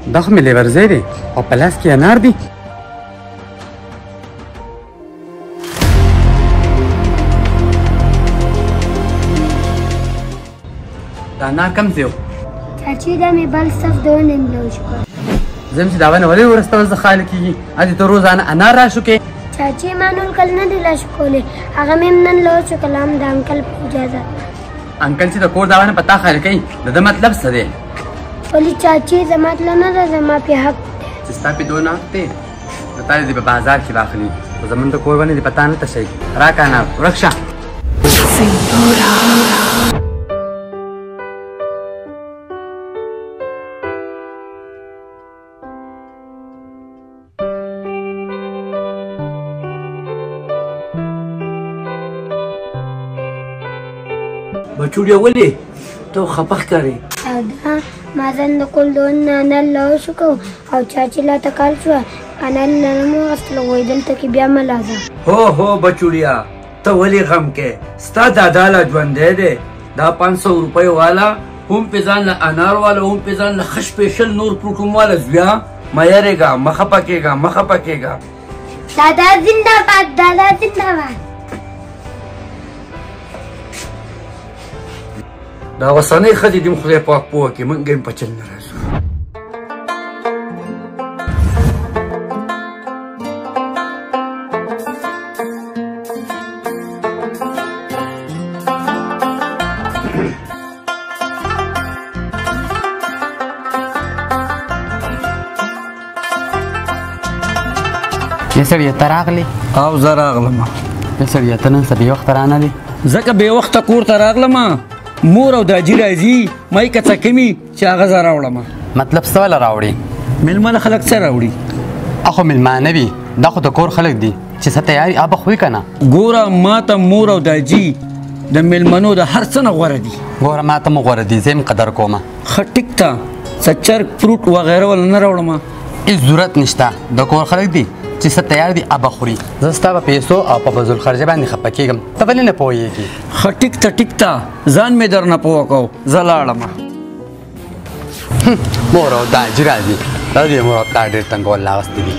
دا خو مې لیورځی دی او په لاس کې انار دی. دا انار کم ځای و؟ چاچی دا مې بل صف د ونې ملوش کړ. زه یم چې دا ونه ولې ورسته ورځ خاله کېږي؟ هسې ته روزانه انار راشو کې. چاچی ما نور کل نه دی لاش کولی، هغه مې نن لوش کړل هم د انکل په اجازه. انکل چې د کور دا ونه په تا خاله کوي د ده مطلب څه دی؟ ولې چاچی زما تله نه ده، زما پې حق دی. چې ستا پې دونه حق دی نو تا دې په بازار کې واخلي، خو زمونږ د کور ونې دې په تا نه تشوي. راکړه انار ورک شه. بچوړیا ولې ته خپه ښکارې؟ دا ما ځان د کور د ونې نه انار لوش کړو او چاچی لا ته کال شوه انار نه مو واخیستلو، وایي دلته کې بیا مه لاځه. هو بچوړیا ته ولې غم کې؟ ستا دادا لا ژوندی دی، دا 500 روپیو والا هم پې ځان له انار والا هم پې ځان له ښه سپېشل نور پروټوم والا زویا مه یارېږه، مه خپه کېږه، مه خپه کېږه. دادا زنده باد، دادا زنده باد. دا اوسنۍ ښځې دې خدای پاک پوه کړي، موږ هم په چل نه راځو. یا سړیه ته راغلې؟ او زه راغلم. یا سړیه ته نن څه بې وخته رانه دی؟ ځکه بې وخته کور ته راغلم، مور او داجي راځي، مای که څه کمي چې هغه زه راوړم. مطلب څه والا راوړې؟ مېلمانه خلک څه راوړي؟ اخو مېلمانه وي، دا خو د کور خلک دي چې څه تیاري آبه خوی که نه؟ ګوره ما ته مور او داجي د مېلمنو د هر څه نه غوره دي. ګوره ما ته مو غوره دي، زه یم قدر کومه. ښه ټیک ته څه چرګ فروټ وغیره ولا نه راوړم؟ هېڅ ضرورت نشته، د کور خلک دي چې څه تیار دي آبه خوري. زه ستا په پیسو او په بذوالخرجه باندې خفه کېږم، ته ولې نه پوهېږې؟ ښه ټیک ته ځان مې در نه پوه کو، زه لاړم. مور او داجي راځي، دا دې مور او پلار ډېر تنګول راغستې دي.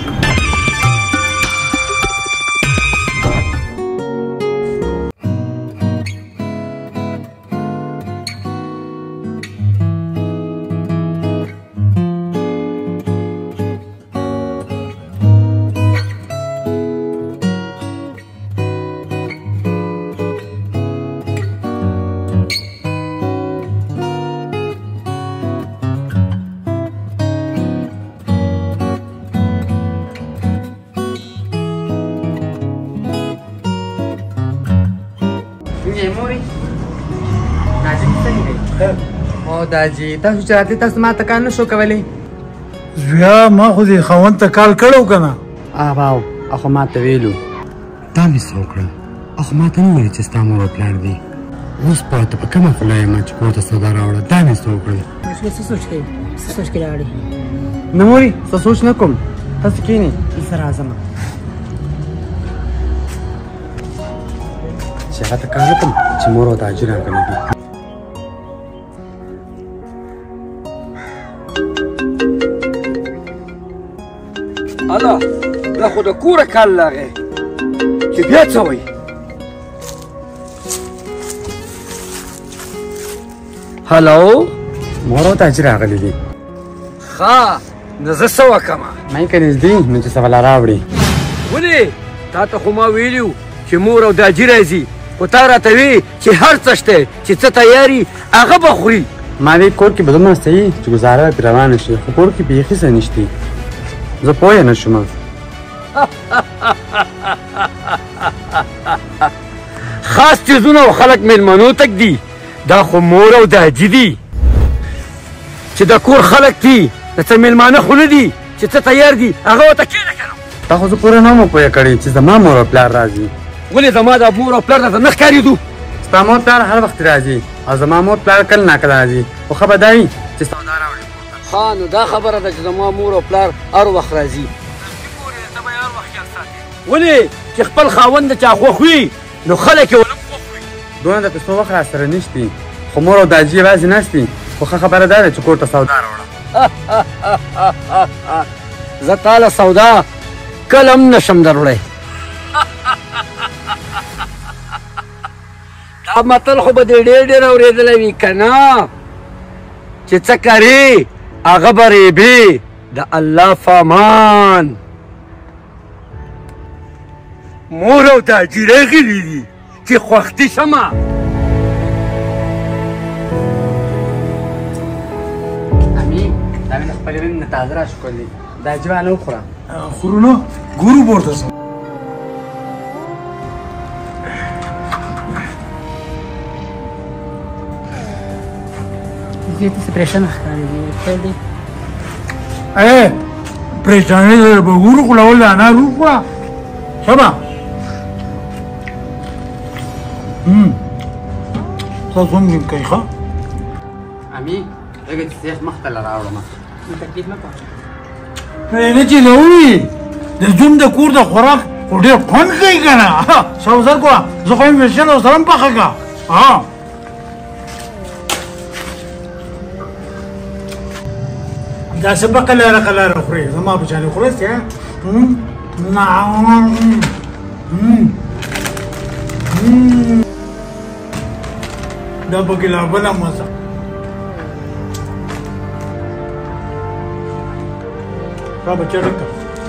او داجي تاسو چې راتلې تاسو ما ته کار نه شو کولی؟ زویا ما خو دې خاوند ته کال کړی و که نه؟ واو اخو ما ته ویلو. دا مې څه وکړل؟ اخو ما ته نه ویل چې ستا مور او پلار دي. اوس پاته په کومه خوله یم چې کور ته سودا راوړه؟ دا مې څه وکړل؟ څه سوچ کوې؟ څه سوچ کې راوړې؟ نه مورې څه سوچ نه کوم، تاسو کښېنئ زه راځم چې هغه ته کار وکړم چې مور او داجي راغلي دي. الا دا خو د کوره کال لاغې چې بیا څه وایي؟ هلو مور او داجي راغلي دي. ښه نو زه څه وکړمه؟ مې که نږدې نو چې څه ولا راوړي. ولې تا ته خو ما ویلي وو چې مور او داجي راځي، خو تا راته وی چې هر څه شته چې څه تیاري هغه به خوري. ما وی کور کې به دومره صحیح چې ګزاره به پرې روانه شي، خو کور کې بیخي څه نشته، زه پوه نه شوم. خاص څیزونه او خلک مېلمنو تک دي، دا خو مور او داجي دي چې د کور خلک دي، د څه مېلمانه خو نه دي چې څه تیار دي هغه ورته کښېنه که نه. تا خو زه پوره نه وم پوهه کړې چې زما مور او پلار راځي. ولې زما د مور او پلار راته نه ښکارېدو؟ ستا مور پلار هر وخت راځي او زما مور پلار کله ناکله راځي، خو ښه به دا وي چې سودا راوړي. ښه نو دا خبره ده چې زما مور او پلار هر وخت راځي. ولې چې خپل خاوند د چا خوښ وي نو خلک یې ونه خوښ وي. دونه د پیسو وخت راسره نشتي، خو مور او داجي یوازې ناستي، خو ښه خبره دا ده چې کور ته سودا راوړه. زه تاله سودا کله هم نشم دروړی. دا متل خو به دې ډېر اورېدلی وي که نه چې څه کرې هغه به ریبې د الله فامان. مور او تاجر غلي دي چې خوښتي شمه. امین دا مې له خپلې وینې نه تازه راشکولي دا جوانه وخوره. خورو نو ګورو پورته سم. دې ته څه پریشانه ښکارېږي خیر دی. پریشانې ده به ګورو غولول د انار وخوره شبه. تاسو هم ګیم کوئ ښه. امین لږه چې سیخ مخته له راوړمه تکلیف نه کوه. نه چې نه وي د زوم د کور د خوراک خو ډېر خوند کوي که نه. سوزر کوه زه خو یم فیشن او سره هم پخه کړه. داسې به قلاره قلاره خورې زما په شانې خورېسې دا پکې لا بله مزه. را بچه ډکه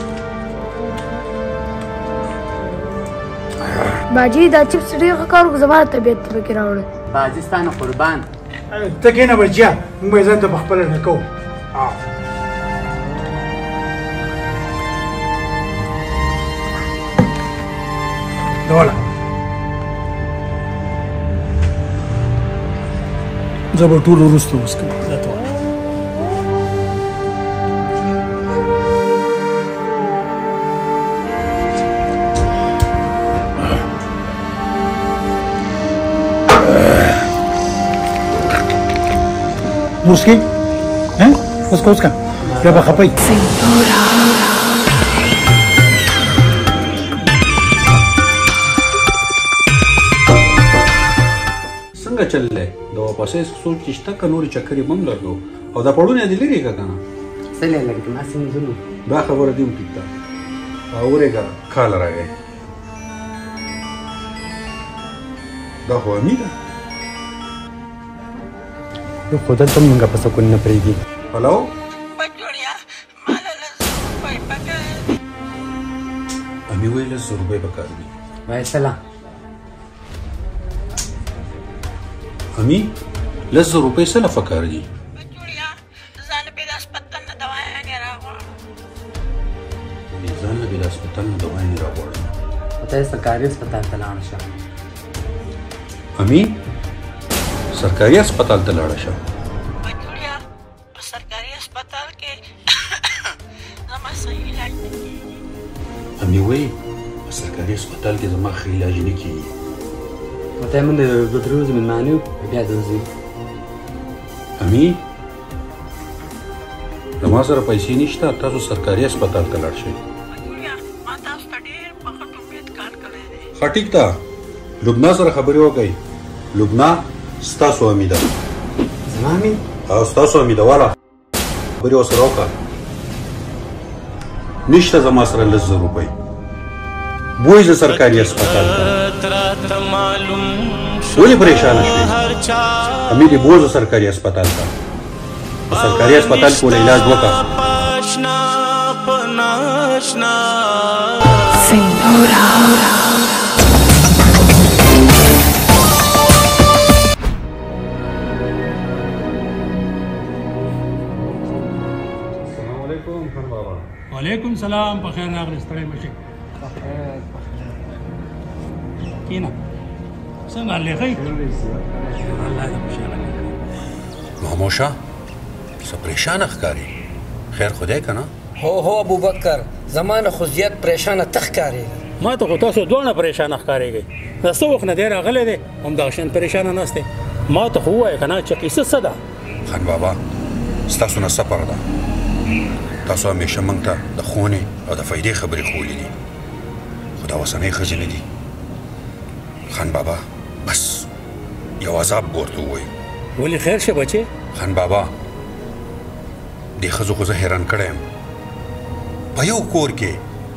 باجی دا چپس ډېر ښه کار وکړو زما د طبیعت ته پکې راوړل. باجي ستا نه قربان. ته کښېنه بچیه موږ به یې ځان ته پخپله نه کوو. دوله زه به ټول وروسته وڅښم. وڅښې وڅښه بیا به خفئ. څنګه چللی د واپسۍ سوچ چې شته که نورې چکرې به هم لرګو او دا پړونه دې لرې که که نه څه لی لږ ما سمځلو دا خبره دې هم ټیک ده اورېږه کاله راغی دا خو امي ده خو دلته مونږ په سکون نه پرېږدي. هلو امي وایي 100 روپۍ پکار دي. وایسله امي 100 روپۍ څه له پکار دي؟ ځان له بېل هسپتال نه دوايانې راغواړم. ځان له بېل هسپتال نه دوايانې راغواړم. ته یې سرکاري هسپتال ته لاړه شه. امي سرکاري هسپتال ته لاړه شه. بچوړیا په سرکاري هسپتال کې زما صحیح علاج نه کېږي. امي وایي په سرکاري هسپتال کې زما ښه علاج نه کېږي. ته یې موږ د 2-3 ورځې مېلمانه یو بیا د وځو. امي زما سره پیسې نشته تاسو سرکاري هسپتال ته لاړ شئ. بچوړیا ما تاسو ته ډېر په ښه امید کار کړی دی. ښه ټیک ده لبنا سره خبرې وکئ. لبنا ستاسو امي ده. زما امي؟ او ستاسو امي ده واله خبرې ورسره وکړه. نشته زما سره 100 روپۍ بوی زه سرکاري هسپتال ته. ولې پریشانه شوې؟ امي دې بوزه سرکاري هسپتال ته. په سرکاري هسپتال کې ول علاج وکړه. وعلیکم سلام په خیر راغلی ستړی مشي. کېنه څنګه حال دی ښه الله دې خوشحاله کړي. ماموشه څه پریشانه ښکاري خیر خو دی که نه؟ هو ابوبکر زما نه خو زیات پریشانه ته ښکارېږي. ما ته خو تاسو دواړه پریشانه ښکارېږئ. دا څه وخت نه دی راغلی دی همدغه شان پریشانه ناست دی. ما ته خو ووایه که نه چې قیصه څه ده؟ خان بابا ستاسو نه سفر ده. تاسو همیشه موږ ته د ښوونې او د فایدې خبرې ښوولې دي خو دا اوسنۍ ښځې نه دي. خان بابا بس یو عذاب به ورته ووایو. ولې خیر شه بچې؟ خان بابا دې ښځو خو زه حیران کړی یم په یو کور کې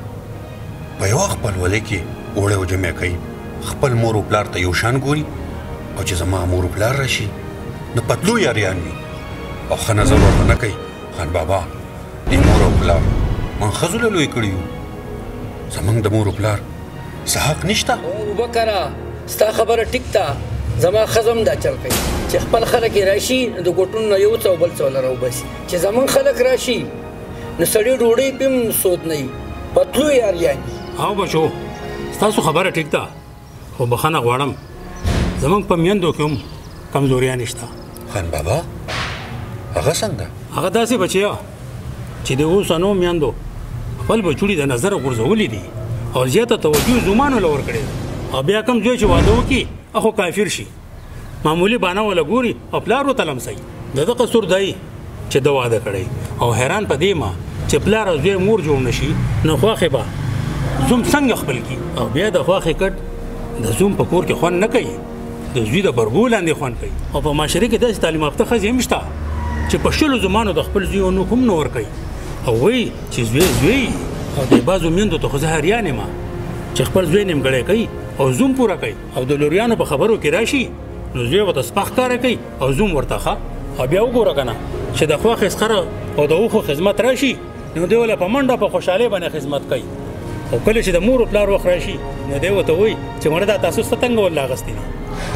په یوه خپلولۍ کې اوړی او جمع کوي خپل مور و پلار ته یو شان ګوري او چې زما مور و پلار راشي نو پتلو یاریان وي او ښه نظر ورته نه کوي خان بابا دې مور او پلار من ښځو له لوی کړي یو زموږ د مور و پلار څه حق نشته ابوبکره ستا خبره ټیک ده زما ښځه هم دا چل کوي چې خپل خلک یې راشي د ګوټونو نه یو څه او بل څه له راوباسي چې زموږ خلک راشي نو سړي ډوډۍ پې هم سود نه وي پتلو یاریان وي او بچو ستاسو خبره ټیک ده خو بخښنه غواړم زموږ په میندو کې هم کمزوریا نشته خان بابا هغه څنګه هغه داسې بچیا چې د اوسنو میندو خپل بچوړي د نظر غورځولي دي او زیاته توجه زمانو له ورکړې او بیا کوم ځای چې واده وکړي هغه کافر شي معمولی بانه ولا ګوري او پلار ورته لمسوي د ده قصور دی چې ده واده کړی او حیران په دې ما چې پلار او زوی مور جوړ نه شي نو خواښې به زوم څنګه خپل کړي او بیا د خواښې کټ د زوم په کور کې خوند نه کوي د زوی د برګو لاندې خوند کوي او په معاشره کې داسې تعلیم یافته ښځې هم شته چې په شلو زمانو د خپل زوی نوک هم نه ورکوي او وایي چې زوی او د بعضو میندو ته خو زه حیران یم چې خپل زوی نیمګړی کوي او زوم پوره کوي او د لوریانو په خبرو کې راشي نو زوی ورته سپخ کاره کوي او زوم ورته ښه او بیا وګوره که نه چې د خواښې سخره او د اوښو خدمت راشي نو دی وله په منډه په خوشحالۍ باندې خدمت کوي او کله چې د مور و پلار وخت راشي نو دی ورته وایي چې مړه دا تاسو څه تنګول اغوستي دي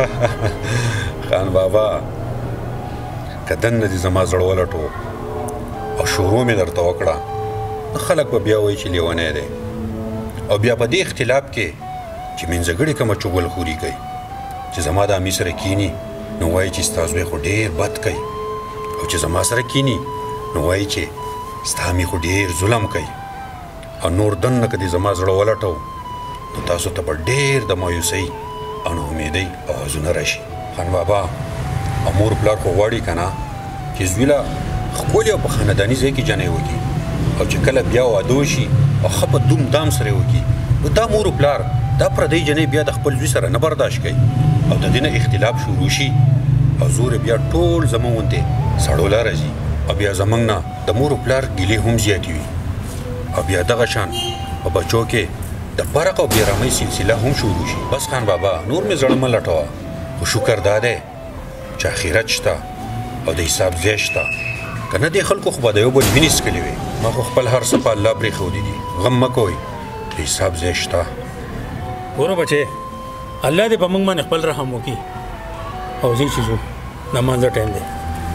خان بابا که دننه دې زما زړه ولټو او شروع مې درته وکړه نو خلک به بیا وایي چې لیونی دی او بیا په دې اختلاف کې چې منځګړي کومه چغلخوري کوي چې زما د امي سره کینی نو وایي چې ستا زوی خو ډېر بد کوي او چې زما سره کینی نو وایي چې ستا امي خو ډېر ظلم کوي او نور دننه که دې زما زړه ولټو نو تاسو ته به ډېر د مایوسۍ او ناامیدۍ اوازونه راشي خان بابا او مور پلار خو غواړي که نه چې زوی له ښکلي او په خانداني ځای کې جنۍ وکړي او چې کله بیا واده وشي او ښه په دوم دام سره یې وکړي نو دا مور پلار دا پردی جنۍ بیا د خپل زوی سره نه برداشت کوي او د دې نه اختلاف شروع شي او زور بیا ټول زموږ غوندې سړو له راځي او بیا زموږ نه د مور پلار ګیلې هم زیاتې وي او بیا دغه شان په بچو کې د فرق او بېرامۍ سلسله هم شروع شي بس خان بابا نور مې زړه مه لټوه خو شکر دا دی چې آخرت شته او د حساب ځای شته که نه دې خلکو خو به د یو بل وینې څکلې وې ما خو خپل هر څه په الله پرېښودي دي غم مه کوئ د حساب ځای شته ګوره بچې الله دې په موږ باندې خپل رحم وکړي او ځي چې ځو د مانځه ټایم دی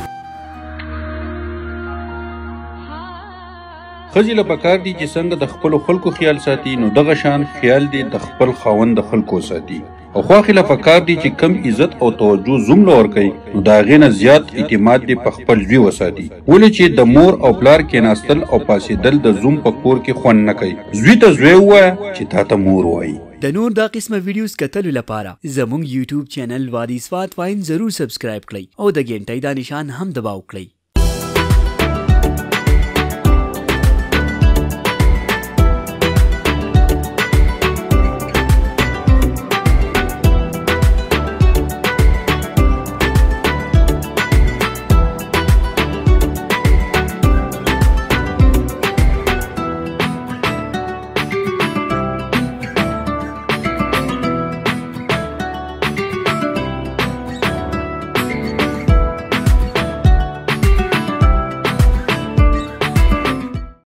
ښځې له پکار دي چې څنګه د خپلو خلکو خیال ساتي نو دغه شان خیال دې د خپل خاوند د خلکو ساتي او خواښې له پکار دي چې کم عزت او توجه زوم له ورکوي نو د هغې نه زیات اعتماد دې په خپل زوی وساتي ولې چې د مور او پلار کېناستل او پاسېدل د زوم په کور کې خوند نه کوي زوی ته زوی ووایه چې تا ته مور وایي د نور دا قسمه ویډیوز کتلو لپاره زموږ یوټیوب چینل وادي سوات واین ضرور سبسکرایب کړئ او د ګنټۍ دا نشان هم دباو کړئ